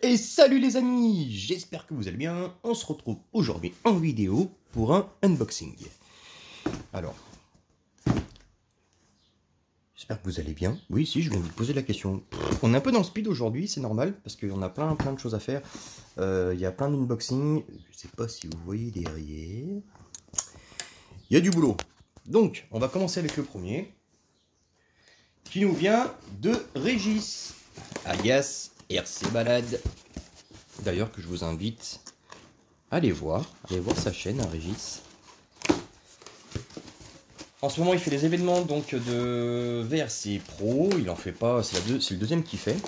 Et salut les amis, j'espère que vous allez bien. On se retrouve aujourd'hui en vidéo pour un unboxing. Alors, j'espère que vous allez bien. Oui, si, je viens de vous poser la question. On est un peu dans le speed aujourd'hui, c'est normal, parce qu'on a plein de choses à faire. Il y a plein d'unboxings. Je sais pas si vous voyez derrière. Il y a du boulot. Donc, on va commencer avec le premier, qui nous vient de Régis, alias RC Balade. D'ailleurs, que je vous invite à aller voir sa chaîne, Régis. En ce moment, il fait des événements donc de VRC Pro. Il en fait pas, c'est le deuxième qu'il fait.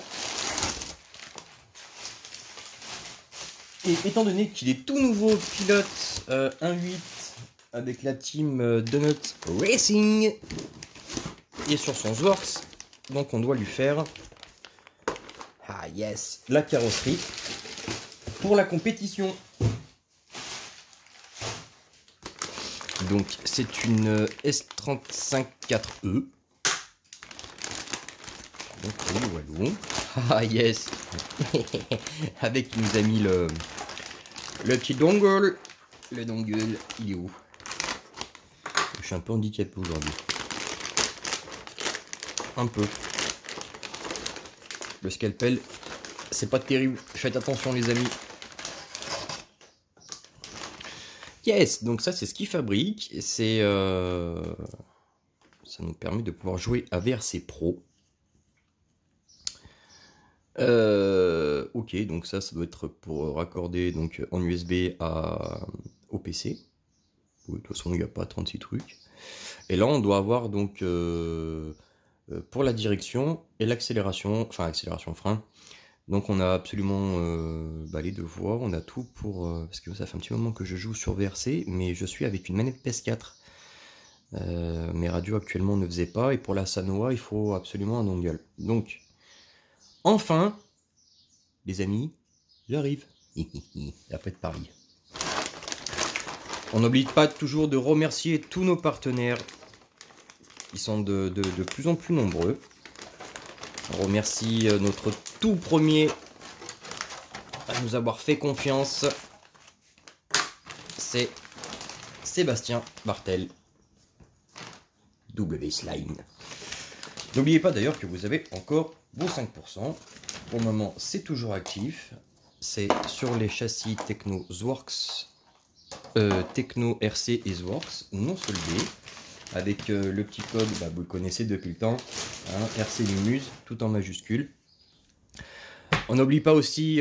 Et étant donné qu'il est tout nouveau pilote 1.8 avec la team Donut Racing et sur son Zworks, donc on doit lui faire la carrosserie pour la compétition. Donc c'est une S35-4E. Donc walou. Ah yes. Avec il nous a mis le petit dongle. Le dongle, il est où? Je suis un peu handicapé aujourd'hui. Un peu. Le scalpel, c'est pas terrible. Faites attention les amis. Yes, donc ça c'est ce qu'il fabrique. C'est ça nous permet de pouvoir jouer à VRC Pro. Ok, donc ça doit être pour raccorder donc en USB au PC. Oui, de toute façon il n'y a pas 36 trucs. Et là on doit avoir donc pour la direction et l'accélération, enfin accélération frein. Donc on a absolument les deux voies, on a tout pour... parce que ça fait un petit moment que je joue sur VRC, mais je suis avec une manette PS4. Mes radios actuellement ne faisaient pas, et pour la Sanoa, il faut absolument un dongle. Donc, enfin, les amis, j'arrive. Après de Paris. On n'oublie pas toujours de remercier tous nos partenaires. Ils sont de plus en plus nombreux. On remercie notre tout premier à nous avoir fait confiance. C'est Sébastien Bartel. W-Slime. N'oubliez pas d'ailleurs que vous avez encore vos 5%. Pour le moment, c'est toujours actif. C'est sur les châssis Techno Zworks, Techno RC et Zworks, non soldés. Avec le petit code, vous le connaissez depuis le temps, hein, RC Mumuse, tout en majuscule. On n'oublie pas aussi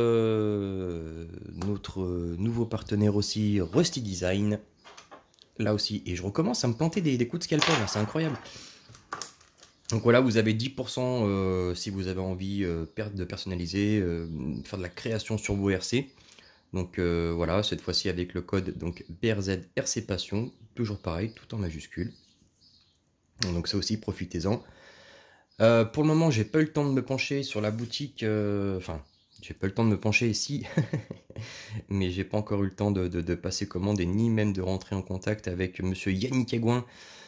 notre nouveau partenaire aussi, Rusty Design. Là aussi, et je recommence à me planter des coups de scalpel, c'est incroyable. Donc voilà, vous avez 10% si vous avez envie de personnaliser, faire de la création sur vos RC. Donc voilà, cette fois-ci avec le code donc BRZ RC Passion, toujours pareil, tout en majuscule. Donc ça aussi, profitez-en. Pour le moment, j'ai pas eu le temps de me pencher sur la boutique, j'ai pas eu le temps de me pencher ici, mais j'ai pas encore eu le temps de passer commande et ni même de rentrer en contact avec monsieur Yannick Aigouin.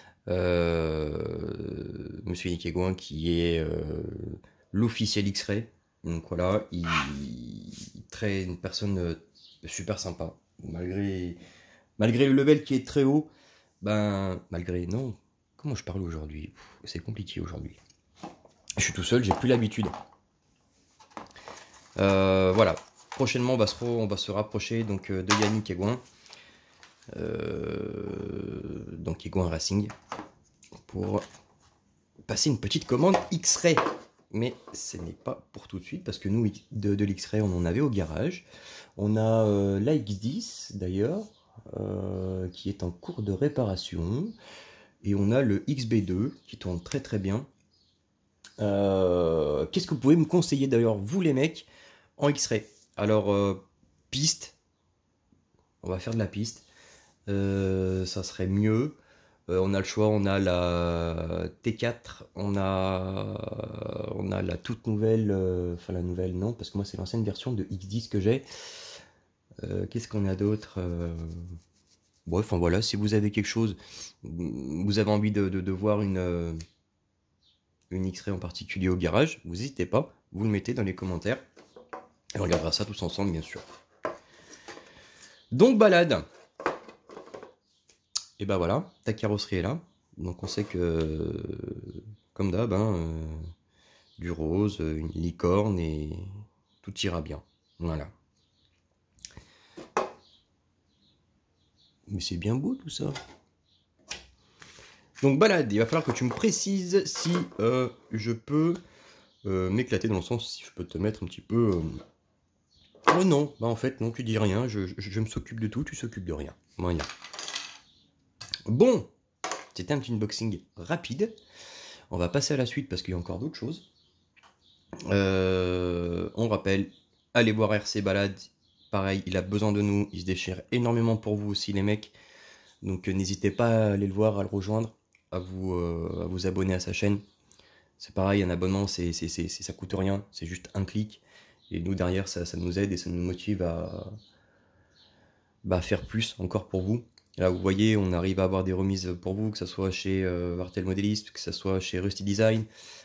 Monsieur Yannick Aigouin qui est l'officiel X-Ray. Donc voilà, une personne super sympa. Malgré le level qui est très haut, non, comment je parle aujourd'hui? C'est compliqué aujourd'hui. Je suis tout seul, j'ai plus l'habitude. Voilà, prochainement on va se rapprocher donc de Yannick Aigouin, donc Aigouin Racing, pour passer une petite commande X-Ray. Mais ce n'est pas pour tout de suite, parce que nous, de l'X-Ray, on en avait au garage. On a la X10 d'ailleurs, qui est en cours de réparation. Et on a le XB2 qui tourne très très bien. Qu'est-ce que vous pouvez me conseiller d'ailleurs, vous les mecs, en X-Ray? Alors, piste, on va faire de la piste, ça serait mieux. On a le choix, on a la T4, on a la toute nouvelle, enfin la nouvelle non, parce que moi c'est l'ancienne version de X10 que j'ai. Qu'est-ce qu'on a d'autre? Bref, enfin voilà, si vous avez quelque chose, vous avez envie de voir une X-Ray en particulier au garage, vous n'hésitez pas, vous le mettez dans les commentaires. Et on regardera ça tous ensemble, bien sûr. Donc, balade. Et ben voilà, ta carrosserie est là. Donc, on sait que, comme d'hab, hein, du rose, une licorne et tout ira bien. Voilà. Mais c'est bien beau tout ça. Donc balade, il va falloir que tu me précises si je peux m'éclater, dans le sens si je peux te mettre un petit peu... Oh non, bah en fait non, tu dis rien, je me s'occupe de tout, tu s'occupes de rien. Voilà. Bon, c'était un petit unboxing rapide. On va passer à la suite parce qu'il y a encore d'autres choses. On rappelle, allez voir RC Balade. Pareil, il a besoin de nous, il se déchire énormément pour vous aussi les mecs. Donc n'hésitez pas à aller le voir, à le rejoindre, à vous abonner à sa chaîne. C'est pareil, un abonnement, ça coûte rien, c'est juste un clic. Et nous derrière, ça nous aide et ça nous motive à faire plus encore pour vous. Là, vous voyez, on arrive à avoir des remises pour vous, que ce soit chez Vartel Modéliste, que ce soit chez Rusty Design.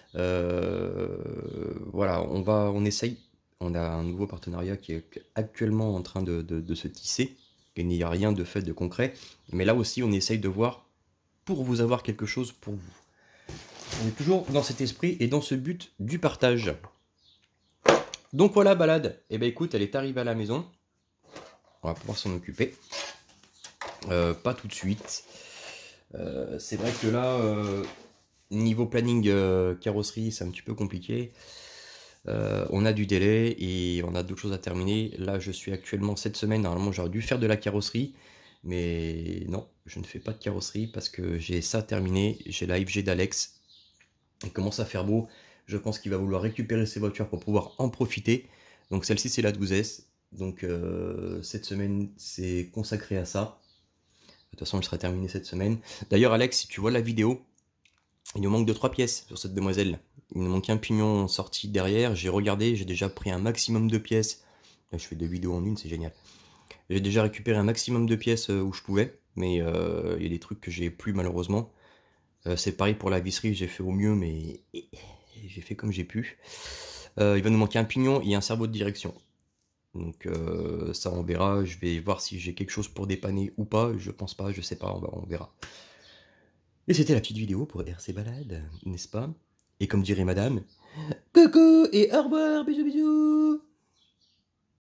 Voilà, on essaye. On a un nouveau partenariat qui est actuellement en train de se tisser. Il n'y a rien de fait de concret. Mais là aussi, on essaye de voir pour vous avoir quelque chose pour vous. On est toujours dans cet esprit et dans ce but du partage. Donc voilà, balade. Eh ben écoute, elle est arrivée à la maison. On va pouvoir s'en occuper. Pas tout de suite. C'est vrai que là, niveau planning carrosserie, c'est un petit peu compliqué. On a du délai et on a d'autres choses à terminer. Là, je suis actuellement cette semaine. Normalement, j'aurais dû faire de la carrosserie. Mais non, je ne fais pas de carrosserie parce que j'ai ça terminé. J'ai la FG d'Alex. Il commence à faire beau. Je pense qu'il va vouloir récupérer ses voitures pour pouvoir en profiter. Donc celle-ci, c'est la 12S. Donc cette semaine, c'est consacré à ça. De toute façon, elle sera terminée cette semaine. D'ailleurs, Alex, si tu vois la vidéo, il nous manque 2-3 pièces sur cette demoiselle. Il nous manque un pignon sorti derrière. J'ai regardé, j'ai déjà pris un maximum de pièces. Là, je fais 2 vidéos en une, c'est génial. J'ai déjà récupéré un maximum de pièces où je pouvais. Mais il y a des trucs que j'ai plus malheureusement. C'est pareil pour la visserie, j'ai fait au mieux, mais j'ai fait comme j'ai pu. Il va nous manquer un pignon et un cerveau de direction. Donc ça on verra, je vais voir si j'ai quelque chose pour dépanner ou pas, je pense pas, je sais pas, on verra. Et c'était la petite vidéo pour RC Balade, n'est-ce pas? Et comme dirait madame, coucou et au revoir, bisous bisous.